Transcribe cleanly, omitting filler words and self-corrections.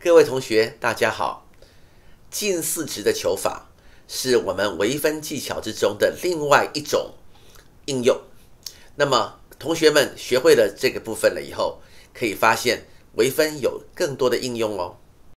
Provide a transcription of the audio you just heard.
各位同学，大家好。近似值的求法是我们微分技巧之中的另外一种应用。那么，同学们学会了这个部分了以后，可以发现微分有更多的应用哦。